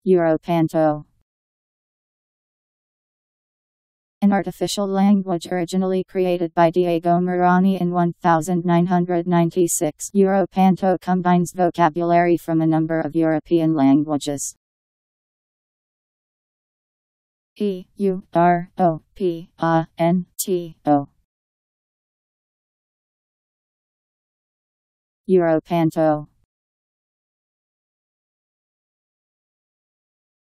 Europanto. An artificial language originally created by Diego Marani in 1996, Europanto combines vocabulary from a number of European languages. Europanto. Europanto.